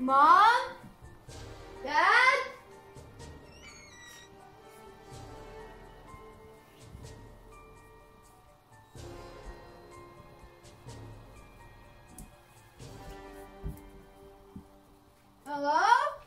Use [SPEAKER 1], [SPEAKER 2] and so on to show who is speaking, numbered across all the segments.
[SPEAKER 1] Mom? Dad? Hello?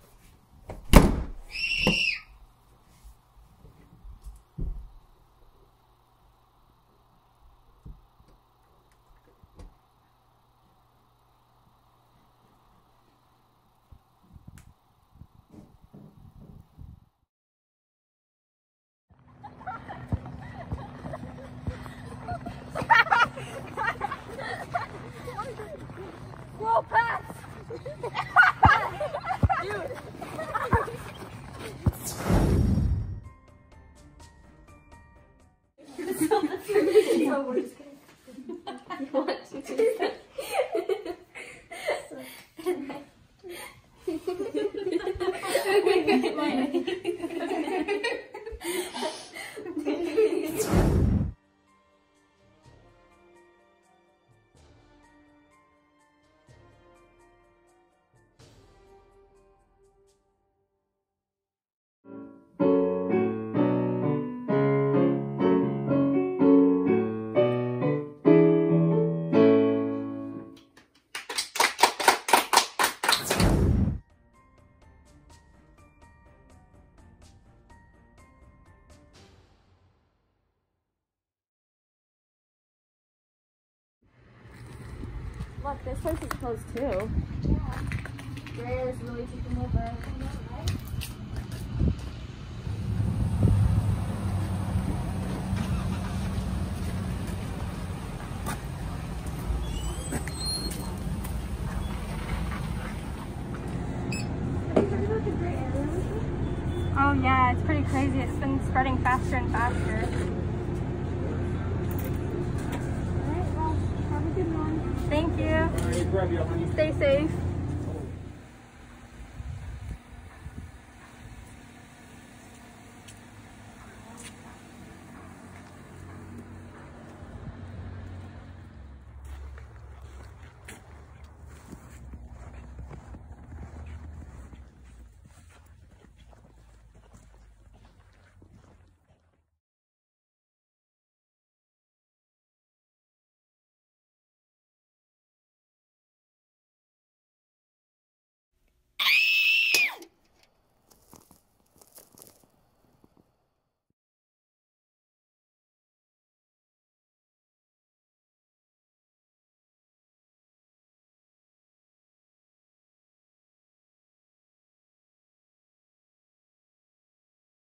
[SPEAKER 1] Roll pass! Dude!
[SPEAKER 2] Look, this place is closed too.
[SPEAKER 1] Yeah. There's really taking over. Right?
[SPEAKER 2] Oh yeah, it's pretty crazy. It's been spreading faster and faster.
[SPEAKER 1] Alright, well, have a good one.
[SPEAKER 2] Thank you.
[SPEAKER 3] Grab you, honey.
[SPEAKER 2] Stay safe.